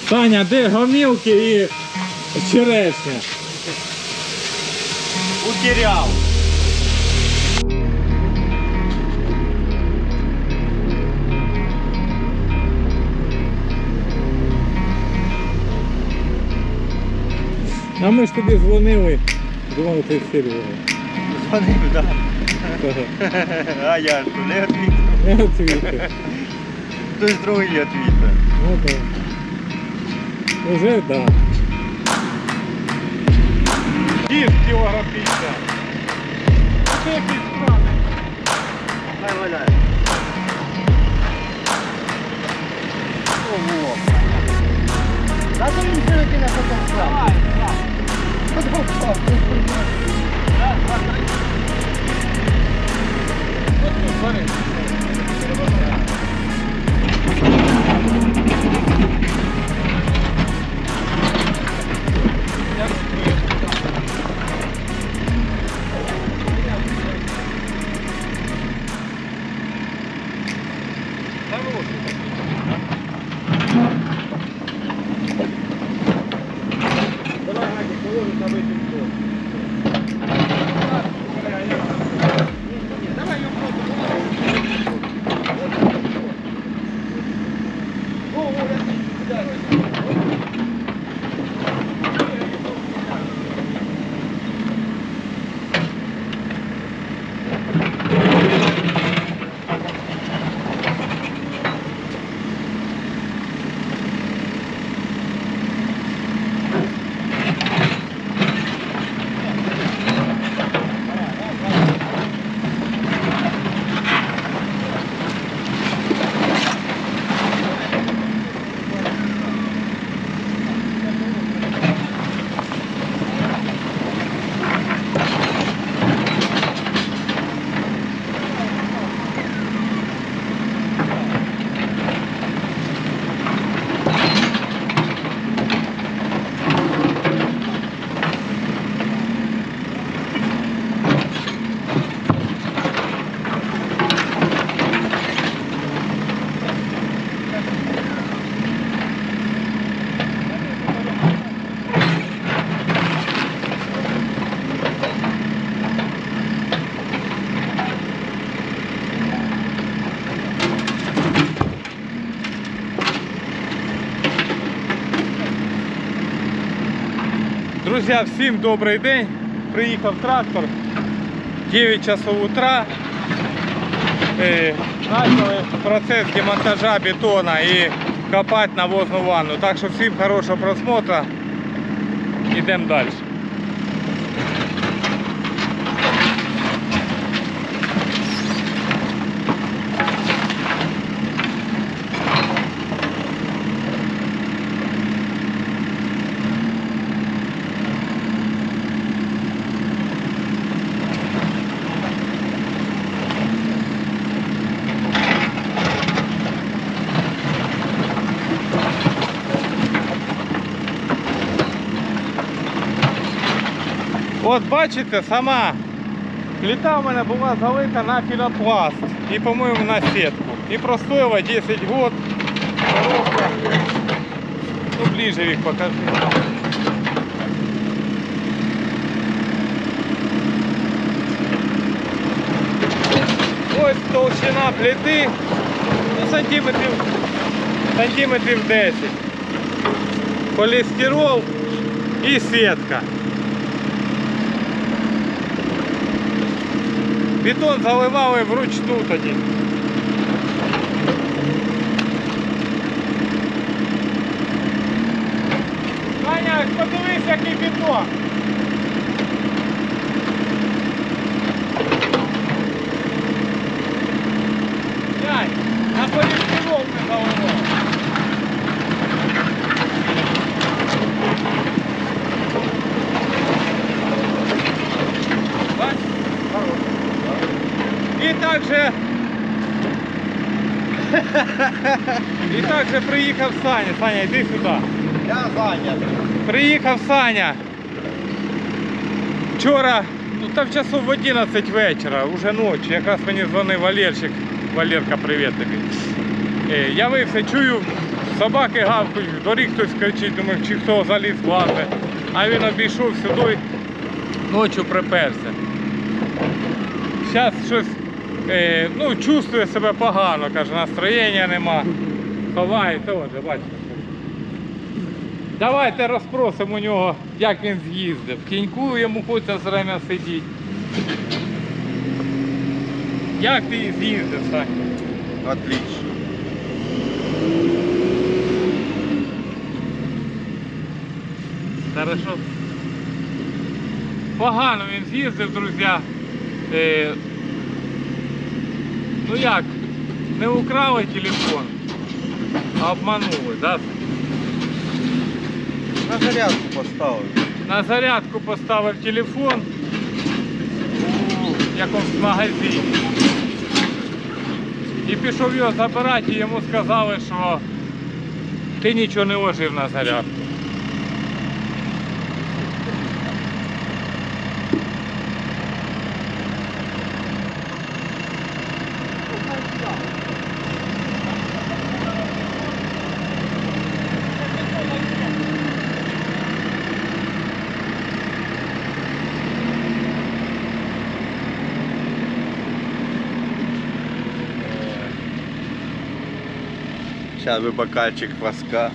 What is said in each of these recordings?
Саня, де гомілки і черешня? Утерял. А ми ж тобі дзвонили. Думали, ти Серега. Звонив, да. А я що, не відвітив? Не відвітив. Хтось другий відвітив. Ну так. Уже так. Дід кілограм 50. Це якийсь странний. Хай валяє. Ого. Надо мені сьогодні на потом став. Давай, давай. Потом став. Раз, два, три. Смотри. Друзі, всім добрий день. Приїхав трактор. 9 часов утра. Почали процес демонтажа бетона і копати навозну ванну. Так що всім хорошого просмотру. Йдемо далі. От бачите, сама плита у мене була залита на пінопласт і, по-моєму, на сітку. І простояла 10 років. Коробка. Ну, ближе їх покажи. Ось толщина плити, ну, сантиметрів 10. Полістирол і сітка. Бетон заливали вручну тоді. Саня, подивись, який бетон. Глянь, на полістирол не заливав. І також приїхав Саня. Саня, йди сюди. Я зайнятий. Приїхав Саня. Вчора, ну там часов в 11 вечора, уже ночі, якраз мені дзвонив Валерчик. Валерка, привіт тобі. Явився, чую, Собаки гавкають, в дворі хтось кричить, думаю, чи хто заліз влазе. А він обійшов сюди, ночі приперся. Зараз щось, ну, чувствує себе погано, каже, настроєння нема. Ховається, от, бачите. Давайте розпросимо у нього, як він з'їздив. В тіньку йому хочеться все время сидіти. Як ти з'їздив, Сань? Отлично. Хорошо. Погано він з'їздив, друзі. Ну як, не украли телефон, а обманули, да? На зарядку поставив. На зарядку поставив телефон у якомусь магазині. І пішов його забирати, і йому сказали, що ти нічого не ложив на зарядку. Сейчас бы бокальчик кваска.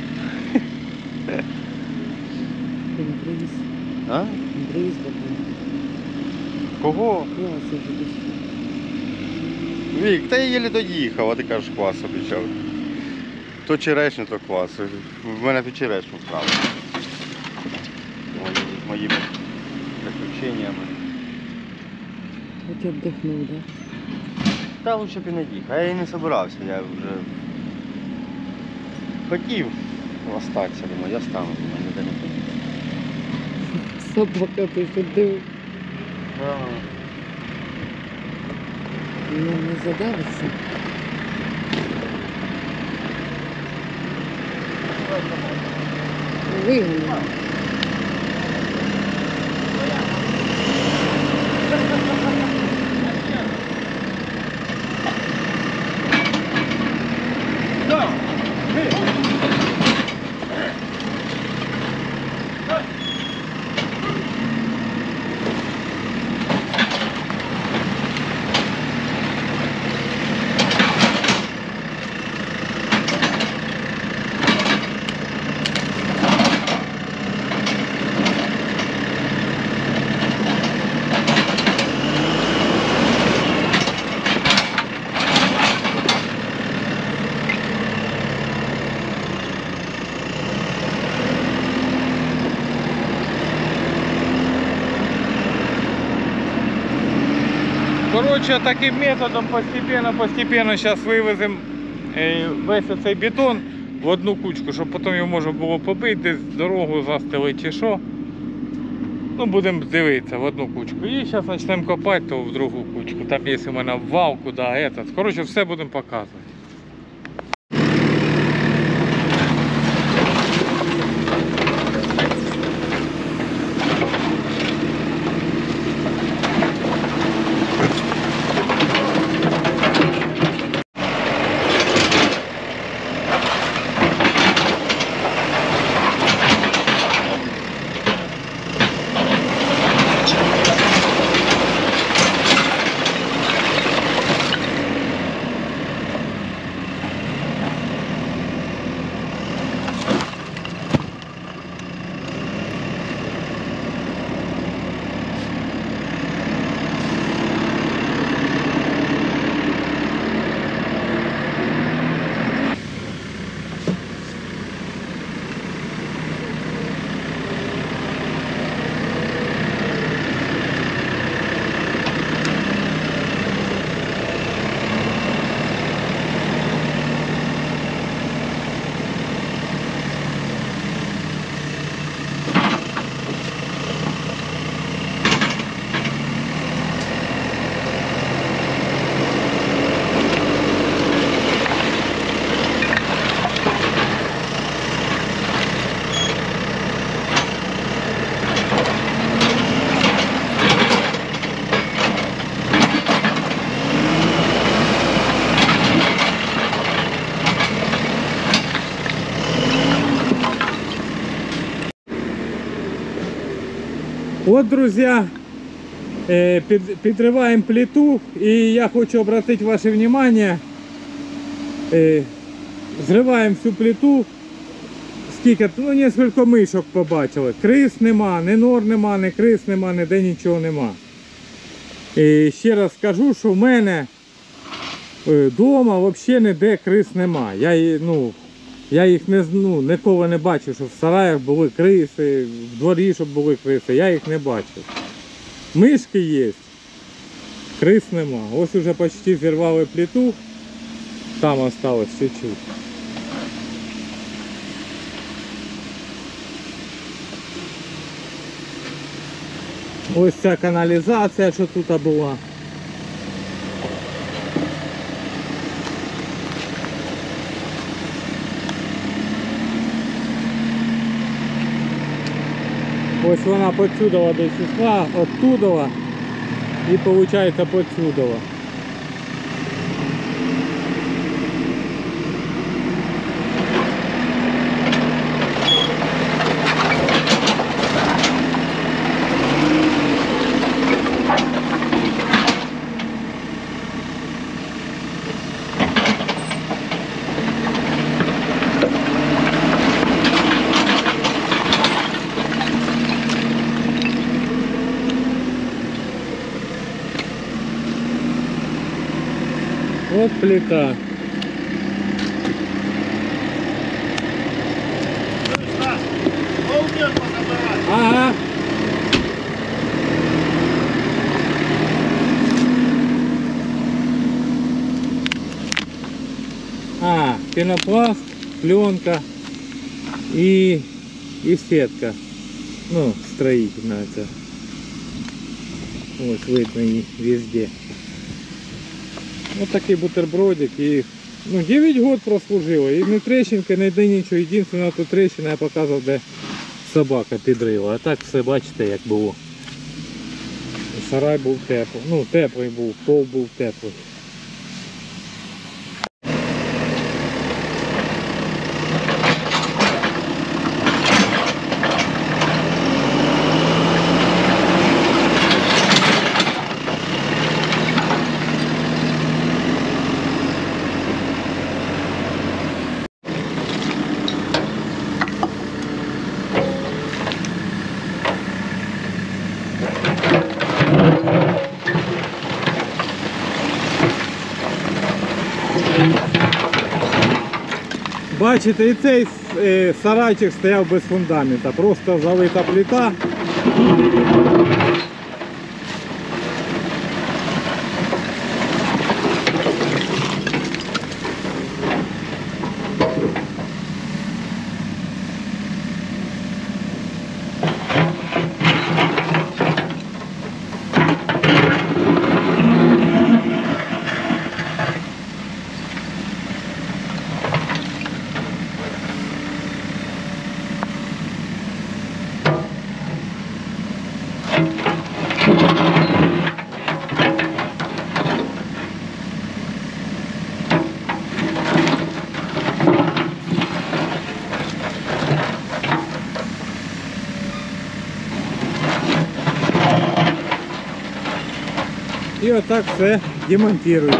Ти не привіз. А? Не привіз бабу. Кого? Класи вже десь. Вік, та я єлі доїхав, а ти кажеш квас обіцяв. То черешню, то квас. В мене під черешню вправо. З моїми приключеннями. Хоч віддихнув, да? Та лучше б і не їхав. Я і не собирався, я вже хотів остатися, думаю, я стану, думаю, ніде не поїду. Собака ти що див. Ну, не задавиться. Вигнав. Коротше, таким методом постепенно зараз вивеземо весь цей бетон в одну кучку, щоб потім його можна було побити, десь дорогу застелити чи що. Ну, будемо дивитися в одну кучку. І зараз почнемо копати, то в другу кучку. Там є у мене вал, куди этот. Коротше, все будемо показувати. Вот, друзья, подрываем плиту, и я хочу обратить ваше внимание, взрываем всю плиту, скільки, ну, несколько мишок побачили, крис нема, ні нор нема, ні крис нема, ніде нічого нема. І ще раз скажу, що в мене вдома взагалі ніде крис нема. Я їх ніколи не бачив, щоб в сараях були криси, в дворі, щоб були криси, я їх не бачив. Мишки є, крис нема. Ось уже почти зірвали плиту, там осталось чуть-чуть. Ось ця каналізація, що тут була. Ось вона подсюдова десь йшла, оттудова і виходить подсюдова. Вот плита. Ага. Пенопласт, пленка и сетка. Ну, строительная это. Вот видно и везде. Вот такий бутербродик, і 9 років прослужило, і не трещинка, не йде нічого, єдине тут трещина, я показував, де собака підрила, а так все бачите як було. Сарай був теплий, теплий був, пол був теплий. Бачите, і цей сарайчик стояв без фундамента, просто залита плита. І отак все демонтують.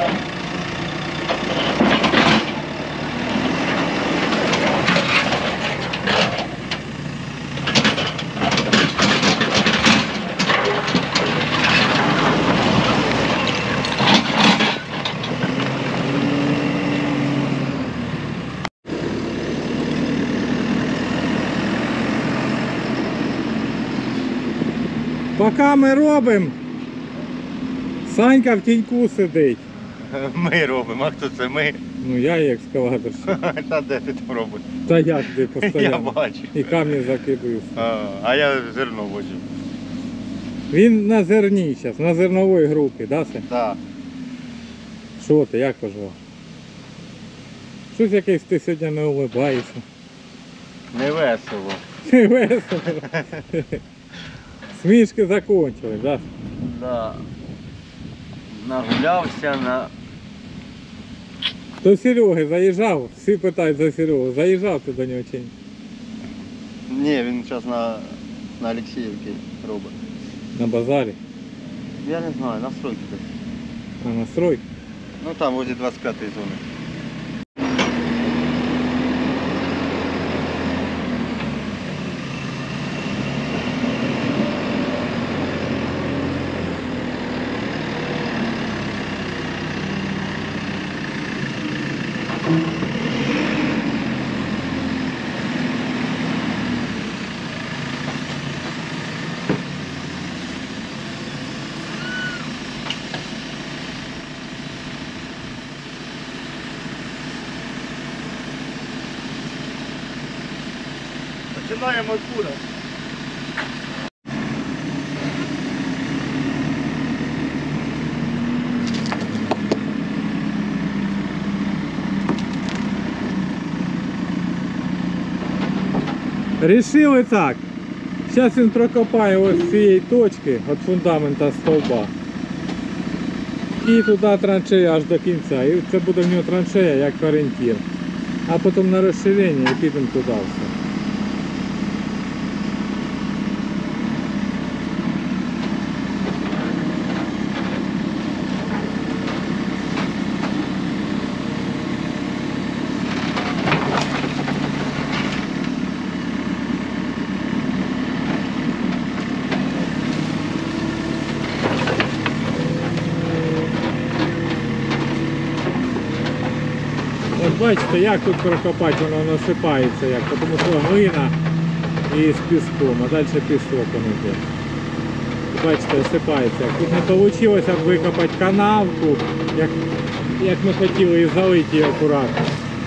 Поки ми робимо, Санька в тіньку сидить. Ми робимо, а хто це ми? Ну я і екскаватор. Та де ти там робиш? Та як ти Я постійно. бачу. І камні закидую. А я зерно возю. Він на зерні зараз, на зерновій групі, да, Сань? Так. Що ти, як поживав? Щось якийсь ти сьогодні не улибаєшся. Не весело. Не весело. Смішки закончились, да? Да. Нагулявся на... До Сереги заїжджав, всі питають за Серегу. Заїжджав ти до нього чи ні? Ні, він зараз на Олексіївці робить. На базарі. Я не знаю, на стройці десь. А на стройці. Ну там возле 25-ї зони. Починаємо откуда? Рішили так. Зараз він прокопає ось з цієї точки від фундамента стовба. І туди траншея аж до кінця. І це буде в нього траншея як орієнтир. А потім на розширення і підемо туди все. От бачите, як тут прокопати, воно насипається, як, тому що глина і з піском, а далі пісок воно йде. Бачите, осипається. Тут не вийшло викопати канавку, як ми хотіли, і залити її акуратно.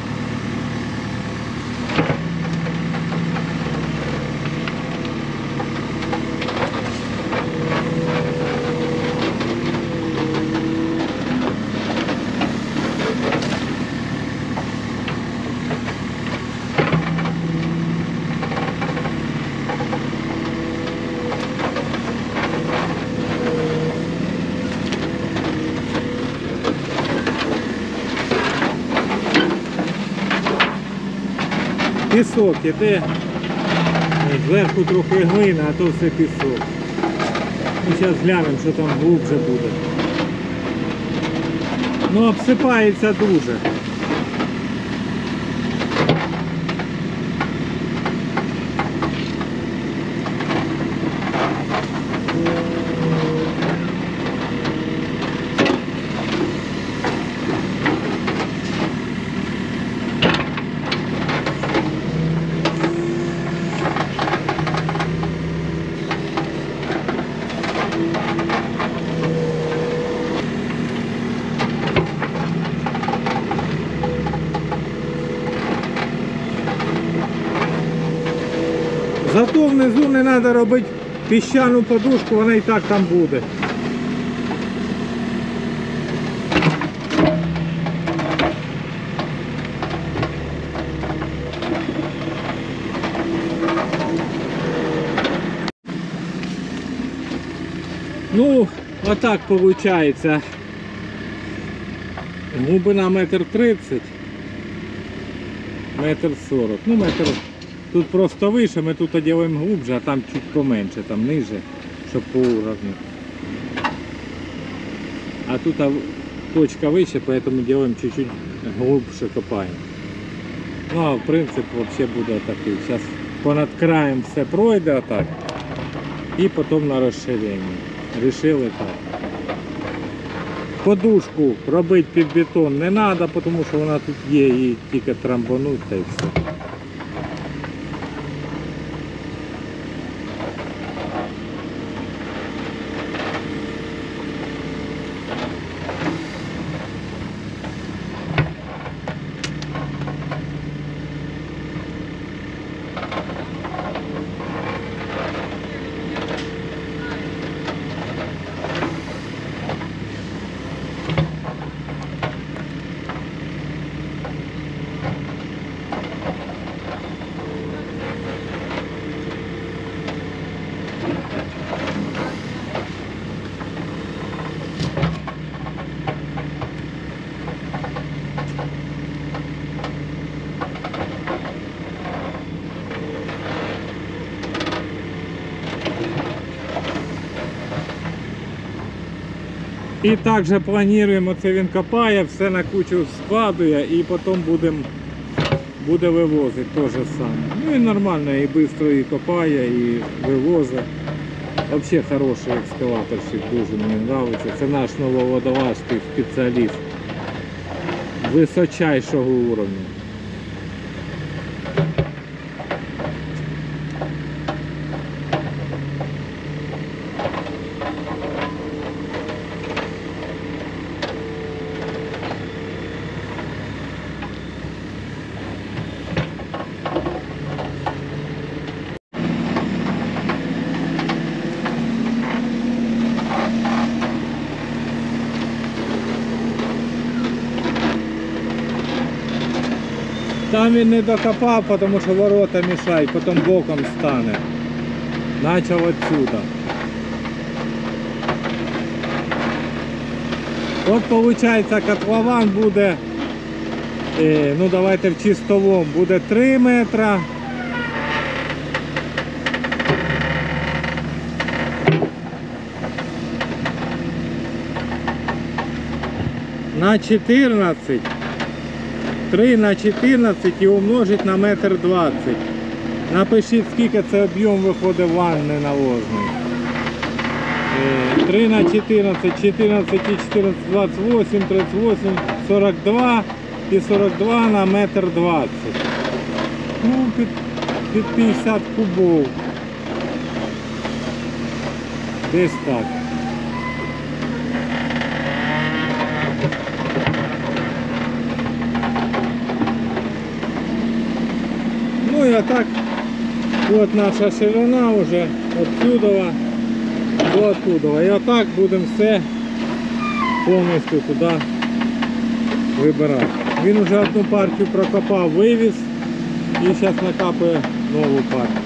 Пісок іде, зверху трохи глина, а то все пісок. Ми зараз глянемо, що там глубже буде. Ну, обсипається дуже. Зато внизу не треба робити піщану подушку, вона і так там буде. Ну, отак виходить. Глибина 1,30 м, 1,40 м. Ну, метр. Тут просто вище, ми тут робимо глубже, а там чуть поменше, там ниже, щоб по уровню. А тут точка выше, поэтому делаем чуть-чуть глубже, копаем. Ну а в принципе вообще буде такий. Зараз понад краєм все пройде отак. І потім на розширення. Рішили так. Подушку робити під бетон не треба, тому що вона тут є, і тільки трамбануть та й все. І також плануємо, це він копає, все на кучу складує і потім буде вивозити те ж саме. Ну і нормально, і швидко і копає, і вивозить. Взагалі хороший екскаваторщик, дуже мені подобається. Це наш нововодолазький спеціаліст височайшого уровня. Там він не докопав, тому що ворота мішають, потім боком стане. Начав отсюда. От виходить, котлован буде, ну давайте в чистовому, буде 3 метра. На 14. 3 на 14 і умножить на 1,20 м. Напишіть, скільки це об'єм виходить ванни навозної. 3 на 14, 14 і 14, 28, 38, 42 і 42 на 1,20 м. Ну, під 50 кубов. Десь так. Ну и так вот наша ширина уже отсюда до оттуда. И отак будемо все повністю туди вибирати. Він уже одну партію прокопав, вивіз і зараз накапає нову партію.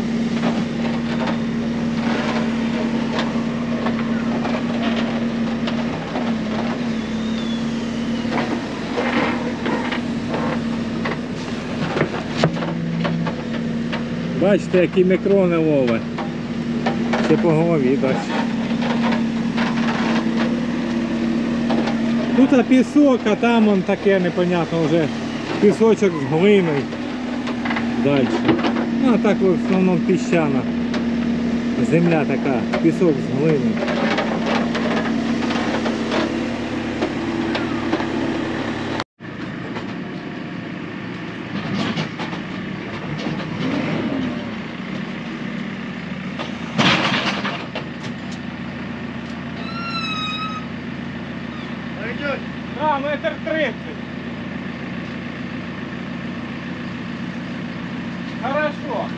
Бачите, які мікрони ловить. Ще по голові дасть. Тут пісок, а там он таке непонятно вже пісочок з глиною. Далі. Ну а так в основному піщана. Земля така, пісок з глиною. Да, 1,30 м. Хорошо.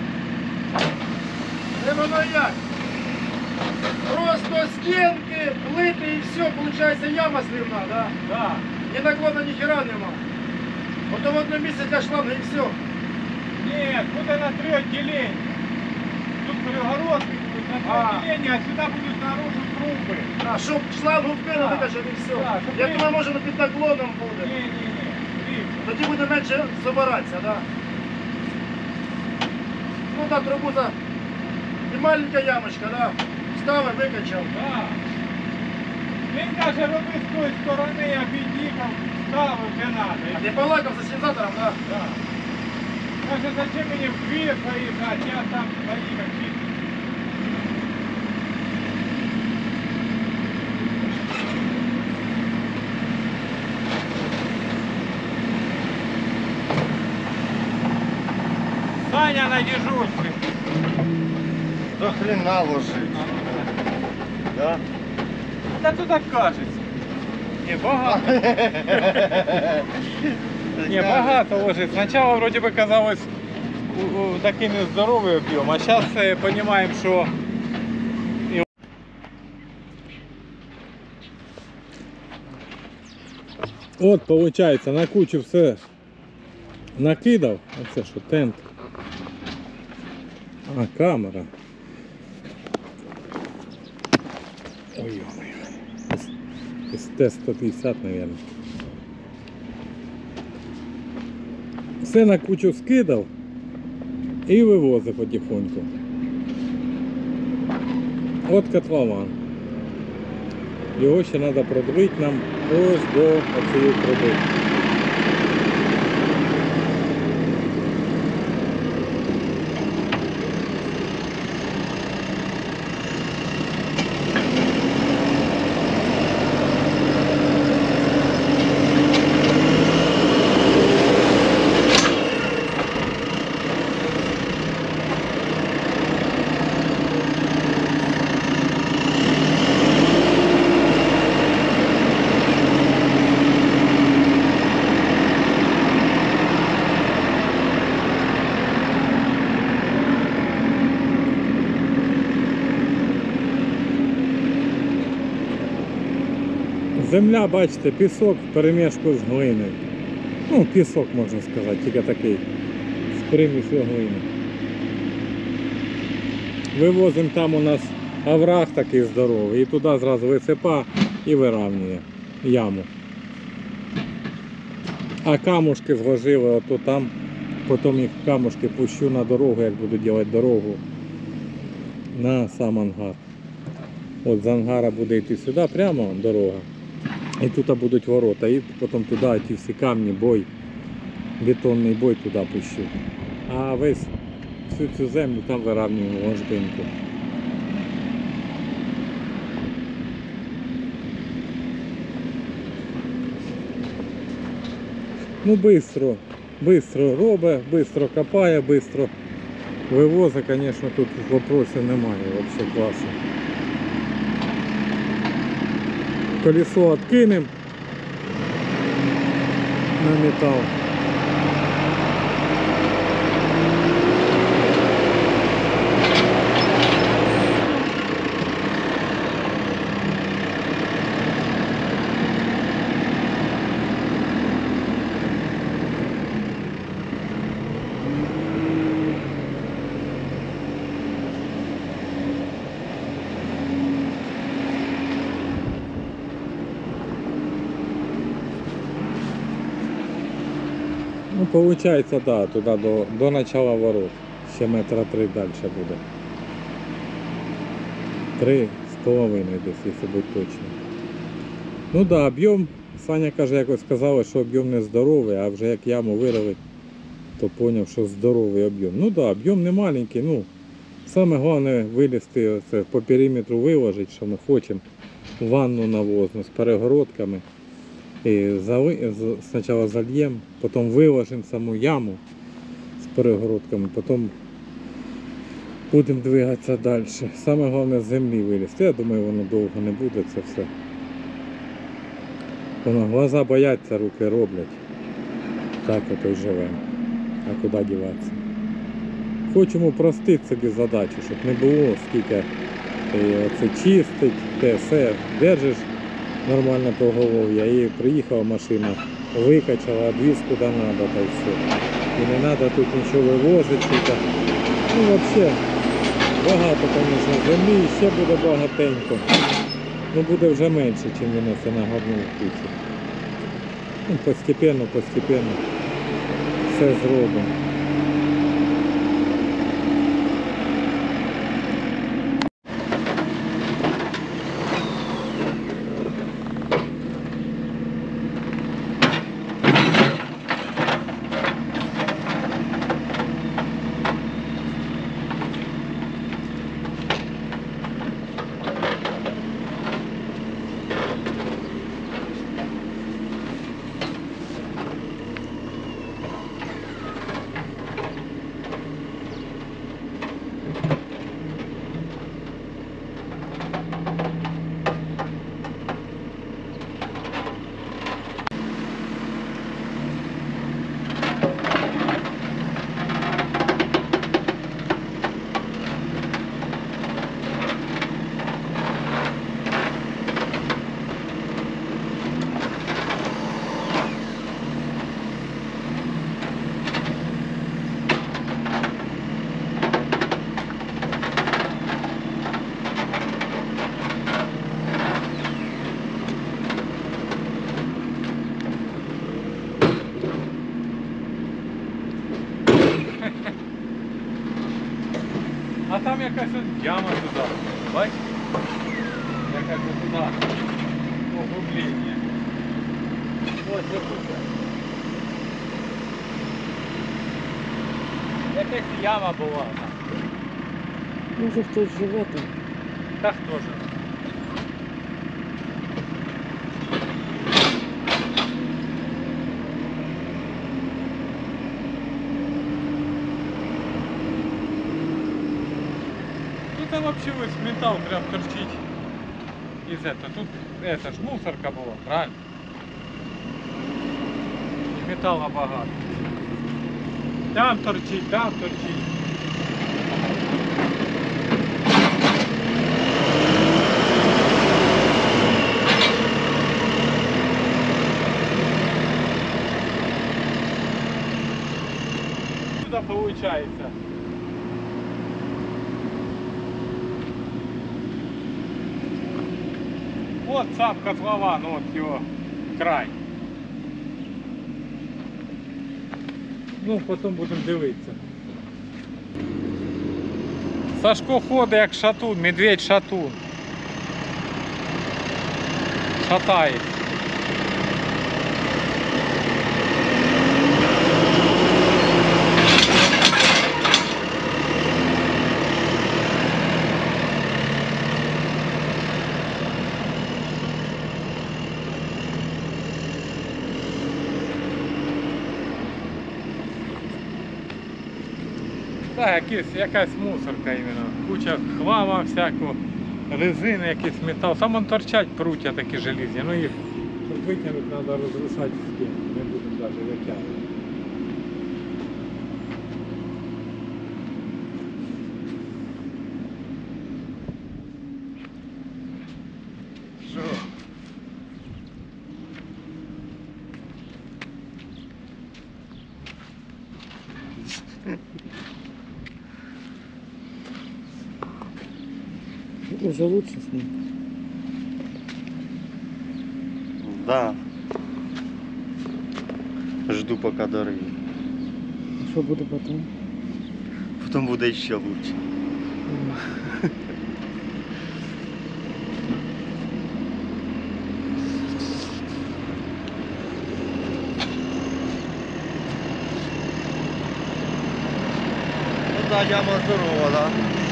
Це воно як? Просто стінки, плити і все, виходить яма сливна, да? Да. Ні наклона, ні хера нема. Ото в одному місці для шланга і все. Нет, буде на 3 отделения. Тут перегородки будуть на 3 отделения, а сюда будуть наружу трубы. А, щоб шлангу впили, витащити і все. Да, щоб Я ти- думаю, може під наклоном буде. Не-не-не. Тоді буде менше забиратися, да? Ну так, трубу за... І маленька ямочка, да? Ставив, викачав. Да. Він каже, роби з тої сторони, я під'їхав, ставив, де надо. А ти балакав за синтезатором, так? Да. Каже, зачем мені в двір заїжджати, я там заїхав чисто. Саня на дежурстве. До хрена ложить. Да? Та тут так кажеться. Ні, багато. Ні, багато ложить. Спочатку вроді би казалось такий нездоровий об'єм, а зараз розуміємо, що от, виходить, на кучу все накидав. А це що, тент? А, камера. Ой-ой-ой. СТ-150, мабуть. Все на кучу скидав і вивозив потихоньку. От котлован. Його ще треба продавити нам ось до цієї труби. Земля, бачите, пісок в перемішку з глиною. Ну, пісок, можна сказати, тільки такий, з примісю глини. Вивозимо, там у нас овраг такий здоровий, і туди зразу висипа і вирівнює яму. А камушки зложили ото там, потім їх камушки пущу на дорогу, як буду робити дорогу на сам ангар. От з ангара буде йти сюди, прямо дорога. І тут будуть ворота, і потім туди ті всі камні, бой, бетонний бой туди пущу. А весь всю цю землю там вирівнюємо ложбинку. Ну, бистро робить, бистро копає, бистро вивозить, звісно, тут вопросів немає, взагалі класно. Колесо откинем на металл. Ну, получается, да, туда до начала ворот. Ще метра 3 дальше буде. 3,5 десь, якщо бути точно. Ну да, об'єм, Саня каже, якось сказали, що об'єм не здоровий, а вже як яму вирили, то зрозумів, що здоровий об'єм. Ну да, об'єм не маленький, ну, саме головне вилізти, оце, по периметру виложити, що ми хочемо, ванну навозну з перегородками. І спочатку зальємо, потім виложимо саму яму з перегородками, потім будемо двигатися далі. Саме головне з землі вилізти. Я думаю, воно довго не буде це все. Воно глаза бояться, руки роблять. Так ото й живемо. А куди діватися? Хочемо простити собі задачу, щоб не було скільки оце чистить, те все, держиш нормально поголов'я, і приїхала машина, викачала, відвіз куди треба, та й все. І не треба тут нічого вивозити. Ну, взагалі, багато, звісно, землі, і ще буде багатенько. Ну, буде вже менше, ніж він це нагорнув кучу. Ну, постепенно все зробимо. там якась от яма туди. Бачиш? Якась от туди. Углублення. Ось тут. Якась яма була там. Може хтось живе там. Так теж. Тут вообще весь металл прям торчить из этого. Тут это ж мусорка была, правильно? И металла багато. Там торчить, там торчить. Сюда получается. Вот сам котлован, вот его край. Ну, потім будемо дивитися. Сашко ходить як шатун, медведь шатун. Шатає. Так, якась мусорка іменно. Куча хлама всякого, резини, якийсь метал. Там вон торчать пруття такі желізні. Ну їх, щоб витягнути, треба розрушати стіну. Не будемо навіть витягувати. Що? Уже лучше с ним. Да. Жду пока дороги. А что будет потом? Потом буде ще лучше. Ну да, яма здорова, да.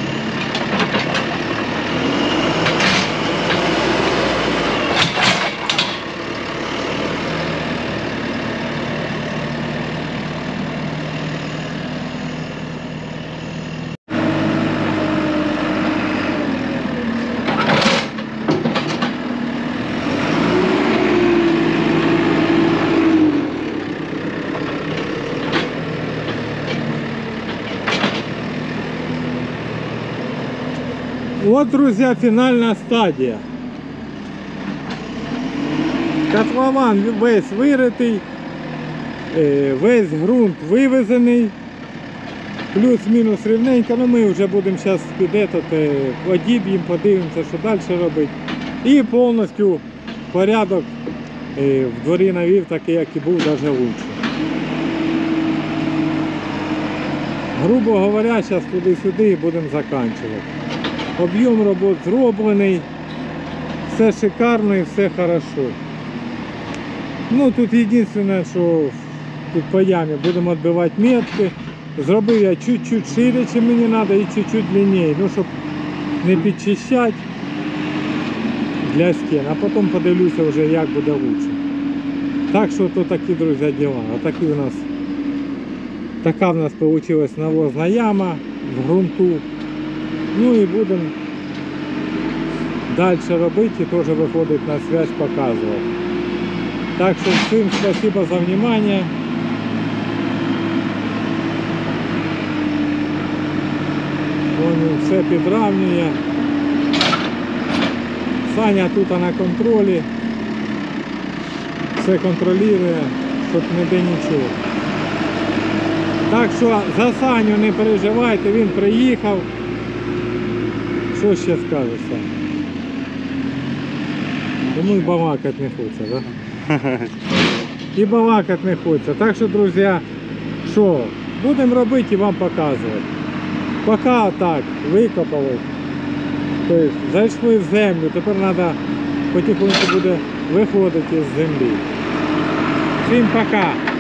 Вот, друзья, финальная стадия. Котлован весь виритий, весь ґрунт вивезений, плюс-мінус рівненько, ну ми вже будемо зараз під одіб'ємо, подивимося, що далі робити. І повністю порядок в дворі навів такий, як і був, навіть краще. Грубо говоря, зараз туди-сюди і будемо закінчувати. Об'єм робот зроблений, все шикарно і все хорошо. Ну тут єдине, що тут по ямі будемо відбивати метки. Зробив я чуть-чуть шире, чим мені треба, і чуть-чуть длинніше, ну щоб не підчищати для стін, а потім подивлюся вже, як буде краще. Так що то такі, друзі, діла. Отакі у нас, така в нас вийшла навозна яма в ґрунту. Ну і будемо далі робити і теж виходить на связь, показувати. Так що всім спасибо за внимание. Вон все підравнює. Саня тут на контролі. Все контролює, щоб ніде нічого. Так що за Саню не переживайте, він приїхав. Що ще скажеш, Саня? Йому і балакати не хочеться, так? Да? І балакати не хочеться. Так що, друзі, що, будемо робити і вам показувати. Поки так, викопали. Тобто зайшли в землю, тепер треба потихоньку буде виходити з землі. Всім пока!